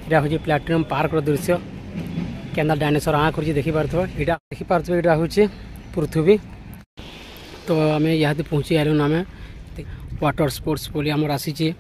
यहाँ हूँ platinum park दृश्य केन्दा डायनासोर आँ कर देखी पार्थ्व यहाँ देखी पार्थ्व यहाँ हूँ पृथ्वी। तो आम यहाँ पहुँची आलुन आम वाटर स्पोर्ट्स बोली आमर आसी।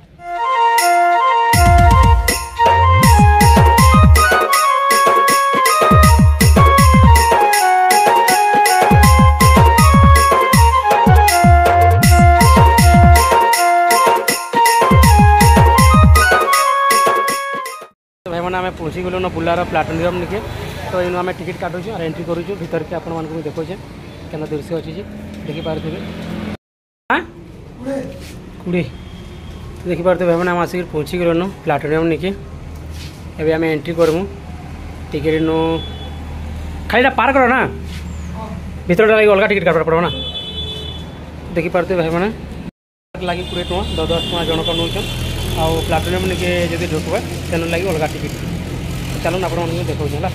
भाई मैंने आम पहुँची गलु न बुलार प्लाटोनियम निके। तो इन आम टिकट काटुँ और एंट्री करूँ भीतर के आपण मानक देखुचे केना दृश्य अच्छी देखी पारे। हाँ कुड़ी देखी पारे भाई मैंने आम आसिक पहुँची गलु न प्लाटोनियम निके। एवं आम एंट्री करमु टिकेट नु खाली पार कर ना भीतर लगे अलग टिकट काटवा पड़ो ना। देखी पारे भाई मैंने लगे 20 टଙ୍କା 10 टଙ୍କା जनक नौचन आउ प्लाटोनियम निके जब ढुकबा तेन लगे अलग टिकट। चलो आप देखो है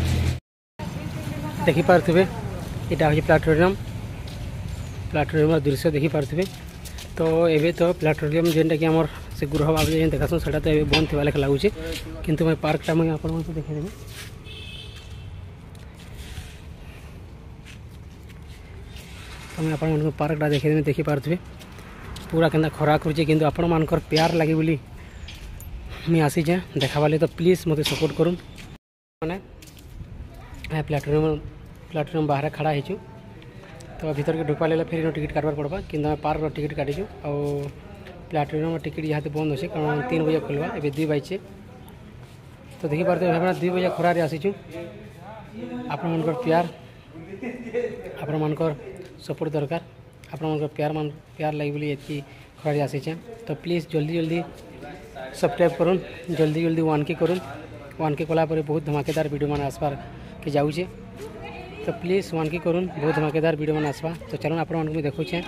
देखी पारे यहाँ हूँ प्लाटोनियम दृश्य देखी पारे। तो एवं तो प्लाटोनियम जेनटा कि आमर से गृह भाव देखासन से तो बंद थी लेखा लगुच किंतु मैं पार्कटा मुझे आप देखेदेवी। तो मैं आप पार्कटा देखेदेवी देखी पारे पूरा केन्दा खरा करुचे किंतु आपण मानकर प्यार लगे बोली मुझे आसीचे देखाबाले। तो प्लीज मत सपोर्ट करूँ मैंने प्लाटोनियम बाहर खड़ा हो। तो भीतर के ढुकवा ले फिर टिकट काटवार पड़वा कि पार्क टिकट काटिचु आ प्लाटोनियम टिकट यहाँ बंद अच्छे कारण 3 बजे खोलवा ए 2 बजे। तो देखी पारे भाई 2 बजे खरारे आसीचु आपण मानकर प्यार आपण मानकर सपोर्ट दरकार आपण मानकर प्यार लगे बोली ये खरारे आसीचे। तो प्लीज जल्दी जल्दी सब्सक्राइब करूँ जल्दी जल्दी 1K करूँ 1K कलापर बहुत धमाकेदार वीडियो मान आसबार के जाऊे। तो प्लीज 1K करूँ बहुत धमाकेदार वीडियो मान आसबा। तो चलो आप देखुचे।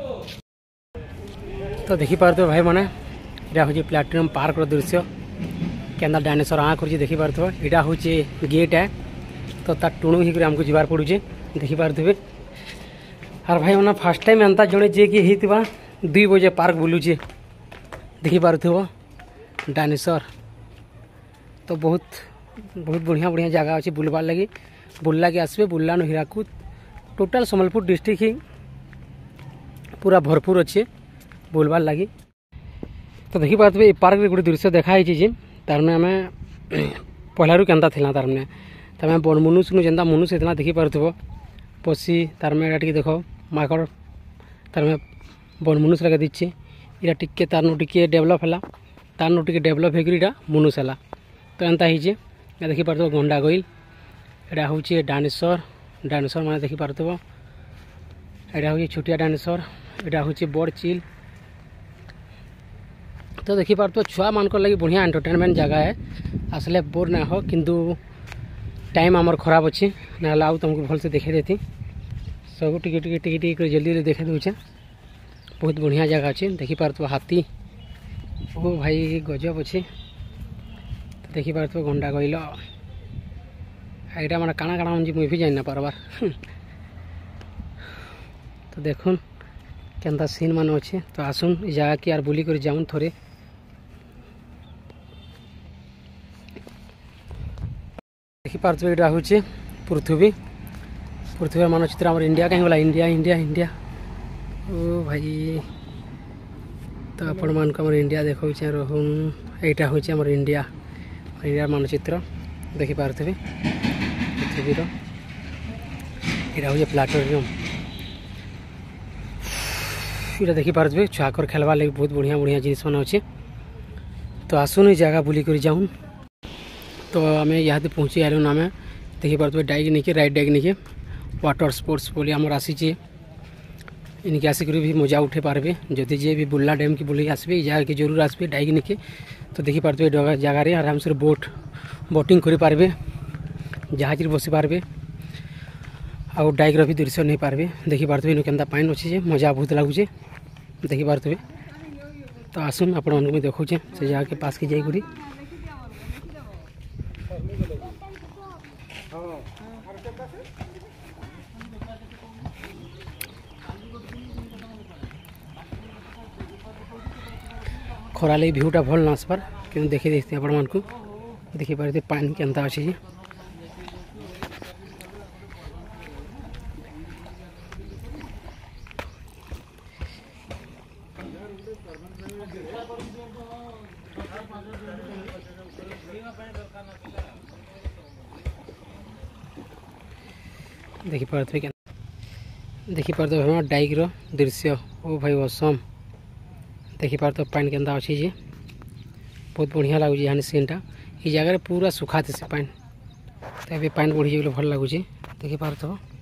तो देखी पारे भाई मैंने यहाँ हूँ प्लाटिनम पार्क दृश्य केन्दा डायनासोर आँ कर देखी पारे। यहाँ हूँ गेट है तो तार टुणु ही आमको जबार पड़ुचे देखी पारे। और भाई मैंने फास्ट टाइम एंता जड़े जे कि 2 बजे पार्क बुलूचे देखी पारे डायनासोर। तो बहुत बहुत बढ़िया बढ़िया जगह अच्छे बुलबार लगी बुल्ला के आसबे बुल्ला नु हीराकुद टोटाल सम्बलपुर डिस्ट्रिक्ट ही पूरा भरपूर अच्छे बुलबार लगी। तो देखी पारे पार्क गोटे दृश्य देखाई तार में आम पहलू केन्ता थी तार में तमें बड़ मनुष्य नु जेनता मनुष्य होता देखी पारे पशी तार में टे देख माकड़ तार में बड़ मनुष्य लगे दीचे इटा टिके तार टे डेभलप है तार टे डेभलप होकर मनुष्य है। तो एंता ही देखी पारे गंडा गोइल यहाँ हूँ डायनासोर डायनासोर मैंने देखी पारे। यहाँ हूँ छोटिया डायनासोर यहाँ हूँ बड़ चिल। तो देखी पारे छुआ मान लगे बढ़िया एंटरटेनमेंट जगह है आसले बोर ना हो किंतु टाइम आमर खराब अच्छे ना आउ तुमको भल से देखे देती सब टिके टिके टिके टिके जल्दी जल्दी देखे दूचे बहुत बढ़िया जगह अच्छे देखी पारे। हाथी ओ भाई गजब अच्छे देखी पारे गंडा गोइल यहाँ मैंने काଣା काଣା मुझे भी जाना पारबार। तो देखुन केन्ता सीन मान अच्छे। तो आसुन जगह की यार बुली कर जाऊन थोड़े देखी पारे यहाँ हूँ पृथ्वी पृथ्वी मानचित्र आम इंडिया कहीं गला इंडिया इंडिया इंडिया ओ भाई। तो आपण मान को इंडिया देखा रोहन यहाँ हूँ आम इंडिया इंडिया मानचित्र देखी पारे पृथ्वीर यहाँ हूँ प्लाटोनियम यहाँ देखी पारे छुआकर खेलवार लगे बहुत बढ़िया बढ़िया जिनिस मान अच्छे। तो आसुन जगह बुली कर जाऊन। तो आम यहाँ पहुँची आलुन आम देखी पारे डाइक निके राइड डाइक निके वाटर स्पोर्ट्स बोली आमर आसी इनके आसिक भी मजा उठे पारे जदि जे भी बुल्ला डैम की बुले आसबे जगह के जरूर आसबे डाइक निके। तो देखी पारे जगार आराम से बोटिंग कर पारे जहाज बसी पारे आउ डाइक भी दृश्य नहीं पारे देखी पारे इन केन्ता पानी अच्छे मजा बहुत लगुचे देखी पारे। तो आसुन आप देखुचे से जगह के पास की जाइए खरा लगे भ्यूटा भल ना आसबार कि देखी देखते आपण मानक देखिपारे पानी केन्ता अच्छे जी देखिपारे हम डाइक दृश्य ओ भाई असम देखिपारे पानी केन्ता अच्छे जी बहुत बढ़िया लगुच यहाँ सीनटा ये जगह पूरा सुखा थे पानी तो पानी बढ़ी भल लगुच देखिपारे।